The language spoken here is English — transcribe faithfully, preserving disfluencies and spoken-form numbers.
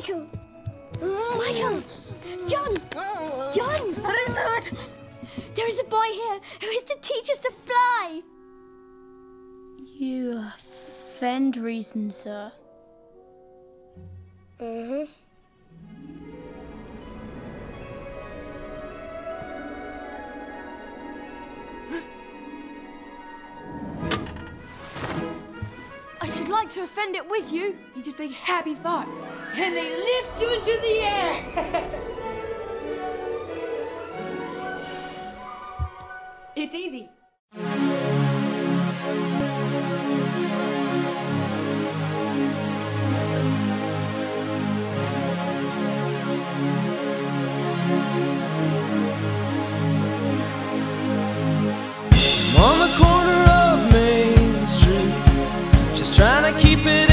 Michael! Michael! John! John! I didn't do it! There is a boy here who is to teach us to fly! You offend reason, sir. Mm-hmm. I should like to offend it with you. You just say happy thoughts, and they lift you into the air. It's easy. On the corner of Main Street, just trying to keep it